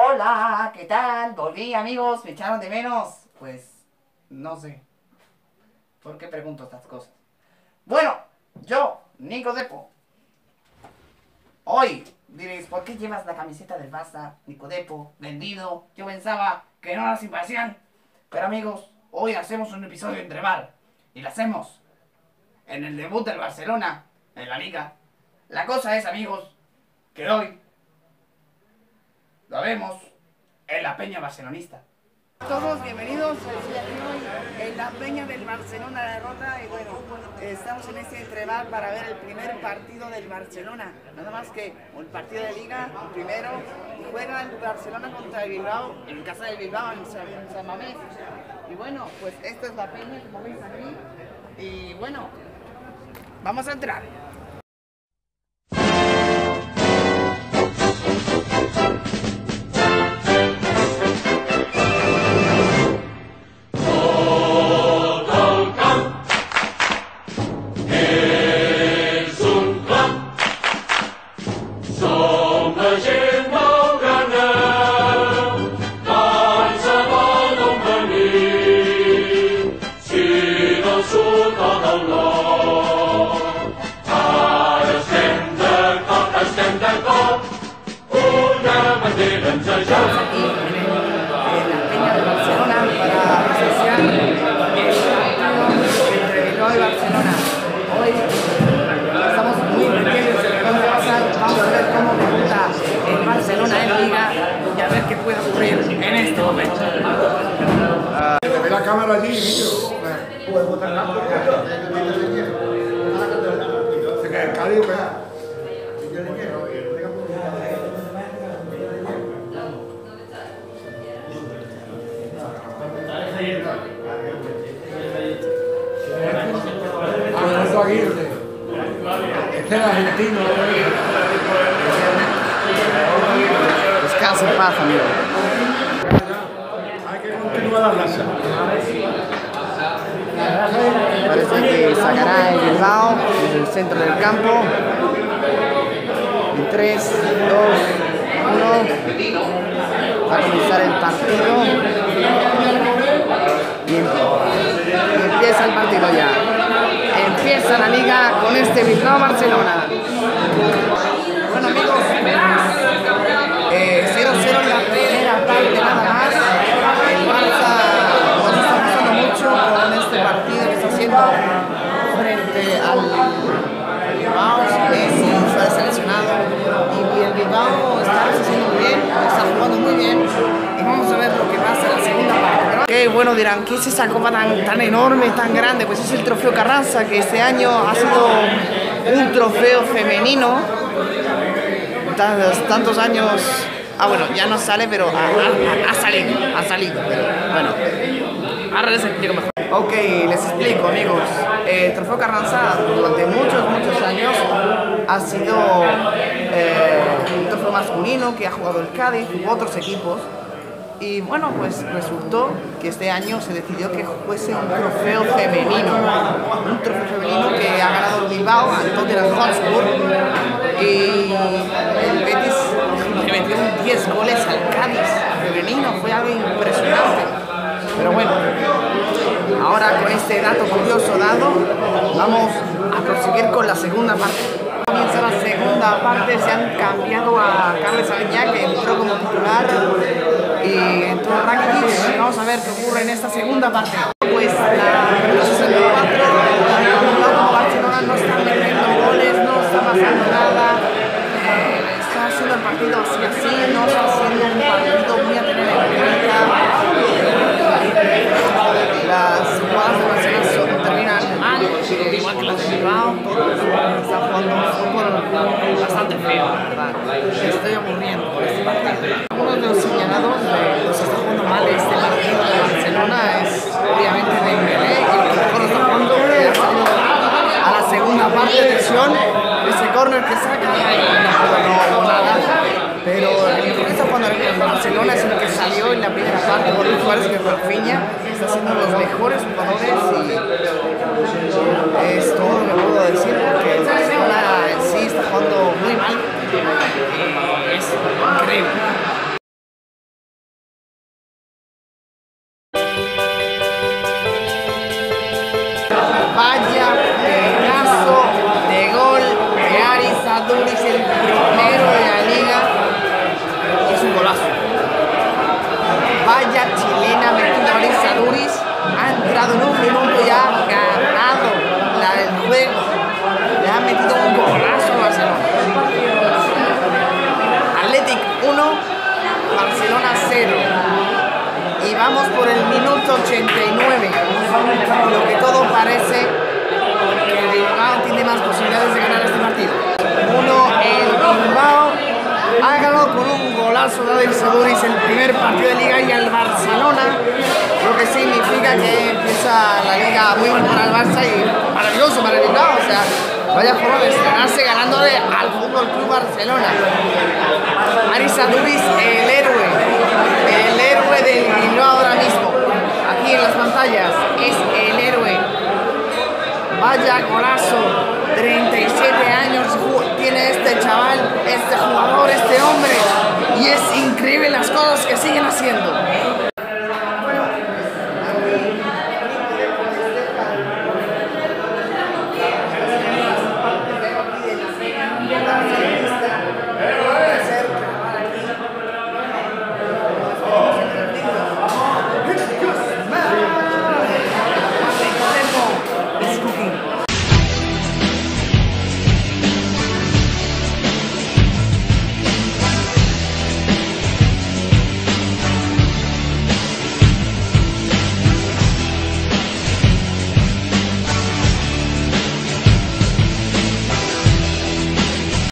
Hola, ¿qué tal? Volví, amigos, me echaron de menos. Pues no sé por qué pregunto estas cosas. Bueno, yo, Nico Depo. Hoy diréis, ¿por qué llevas la camiseta del Barça, Nico Depo, vendido? Yo pensaba que no eras invasión. Pero amigos, hoy hacemos un episodio entre bar. Y lo hacemos en el debut del Barcelona en la Liga. La cosa es, amigos, que hoy lo vemos en la Peña Barcelonista. Todos bienvenidos, estoy aquí hoy en la Peña del Barcelona derrota y bueno, estamos en este entrebar para ver el primer partido del Barcelona, nada más que el partido de Liga, el primero, y juega el Barcelona contra el Bilbao, en casa del Bilbao, en San Mamés. Y bueno, pues esta es la Peña, como veis aquí, y bueno, vamos a entrar. Estamos aquí en la Peña de Barcelona para presenciar el partido entre Bilbao y Barcelona. Hoy estamos muy pendientes de lo que va a pasar. Vamos a ver cómo debuta el Barcelona en Liga y a ver qué puede ocurrir en este momento. Te ve la cámara allí, niño. Se cae el Cádiz, Alfonso Aguirre. Este es argentino. Descansa en paz, amigo. Hay que continuar la raza. Parece que sacará el Bilbao desde el centro del campo. En 3, 2, 1. Va a comenzar el partido. Y empieza el partido ya. Empieza la liga con este Bilbao-Barcelona. Bueno, amigos, 0-0 en la primera parte nada más. El Barça nos está gustando mucho con este partido que está haciendo frente al Bilbao. Messi se ha seleccionado y el Bilbao está haciendo bien, está jugando muy bien. Y vamos a ver lo que pasa en la segunda parte. Qué bueno, dirán, ¿qué es esa copa tan enorme, tan grande? Pues es el trofeo Carranza, que este año ha sido un trofeo femenino. Tantos años. Bueno, ya no sale, pero ha salido. Pero bueno, ahora les explico mejor. Ok, les explico, amigos. El trofeo Carranza durante muchos años ha sido un trofeo masculino que ha jugado el Cádiz, jugó otros equipos. Y bueno, pues resultó que este año se decidió que fuese un trofeo femenino. Un trofeo femenino que ha ganado el Bilbao al Tottenham Hotspur. Y el Betis le metió 10 goles al Cádiz femenino. Fue algo impresionante. Pero bueno, ahora con este dato curioso dado, vamos a proseguir con la segunda parte. Comienza la segunda parte, se han cambiado a Carles Aleñá, que entró como titular, y entró Rakitic. Vamos a ver qué ocurre en esta segunda parte. Pues los 64, como Barcelona no está metiendo goles, no está pasando nada, está haciendo el partido así, no está haciendo un partido muy a tener en cuenta. Las jugadas de Barcelona terminan mal, igual que las de Bilbao. Está jugando un fútbol bastante feo, la verdad. Me estoy aburriendo por este partido. Uno de los señalados de los que está jugando mal este partido de Barcelona es obviamente Dembélé, que lo mejor está jugando a la segunda parte de acción. Ese córner que saca, no nada. Pero el mejor que está jugando en Barcelona es el que salió en la primera parte por Luis Suárez, que Rafinha está siendo los mejores jugadores y es todo lo que puedo decir, porque el Barcelona en sí está jugando muy mal. Es increíble. Barcelona 0. Y vamos por el minuto 89. Lo que todo parece que el Bilbao tiene más posibilidades de ganar este partido. El Bilbao ha ganado con un golazo de Adel Saduris el primer partido de Liga y al Barcelona, lo que significa que empieza la Liga muy mal para el Barça y maravilloso para el Bilbao. O sea, vaya forma de estrenarse ganándole al Fútbol Club Barcelona. Adel Saduris, el héroe